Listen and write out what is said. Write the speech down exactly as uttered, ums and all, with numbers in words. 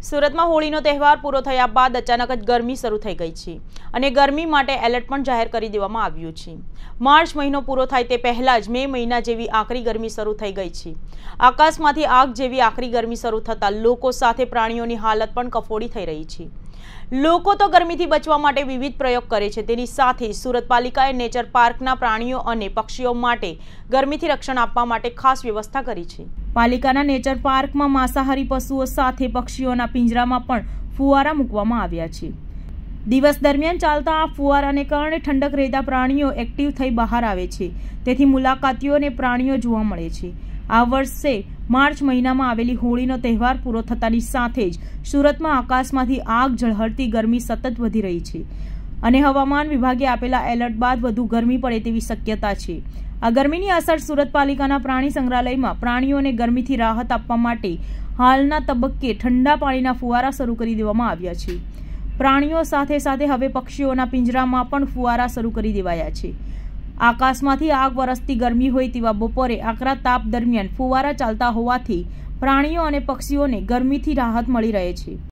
સુરતમાં હોળીનો તહેવાર પૂરો થયા બાદ અચાનક જ ગરમી શરૂ થઈ ગઈ છે અને ગરમી માટે એલર્ટ પણ જાહેર કરી દેવામાં આવ્યું છે। માર્ચ મહિનો પૂરો થાય તે પહેલા જ મે મહિના જેવી આકરી ગરમી શરૂ થઈ ગઈ છે। આકાશમાંથી આગ જેવી આકરી ગરમી શરૂ થતાં લોકો સાથે પ્રાણીઓની હાલત પણ કફોડી થઈ રહી છે। લોકો તો ગરમીથી બચવા માટે વિવિધ પ્રયોગ કરે છે, તેની સાથે સુરત પાલિકાએ નેચર પાર્કના પ્રાણીઓ અને પક્ષીઓ માટે ગરમીથી રક્ષણ આપવા માટે ખાસ વ્યવસ્થા કરી છે। પાલિકાના નેચર પાર્કમાં માંસાહારી પશુઓ સાથે પક્ષીઓના પિંજરામાં પણ ફુવારા મૂકવામાં આવ્યા છે। દિવસ દરમિયાન ચાલતા આ ફુવારાને કારણે ઠંડક રહેતા પ્રાણીઓ એક્ટિવ થઈ બહાર આવે છે, તેથી મુલાકાતીઓને પ્રાણીઓ જોવા મળે છે। આ વર્ષે માર્ચ મહિનામાં આવેલી હોળીનો તહેવાર પૂરો થતાની સાથે જ સુરતમાં આકાશમાંથી આગ ઝળહળતી ગરમી સતત વધી રહી છે અને હવામાન વિભાગે આપેલા એલર્ટ બાદ વધુ ગરમી પડે તેવી શક્યતા છે। આ ગરમીની અસર સુરત પાલિકાના પ્રાણી સંગ્રહાલયમાં પ્રાણીઓને ગરમીથી રાહત આપવા માટે હાલના તબક્કે ઠંડા પાણીના ફુવારા શરૂ કરી દેવામાં આવ્યા છે। પ્રાણીઓ સાથે સાથે હવે પક્ષીઓના પિંજરામાં પણ ફુવારા શરૂ કરી દેવાયા છે। આકાશમાંથી આગ વરસતી ગરમી હોય તેવા બપોરે આકરા તાપ દરમિયાન ફુવારા ચાલતા હોવાથી પ્રાણીઓ અને પક્ષીઓને ગરમીથી રાહત મળી રહે છે।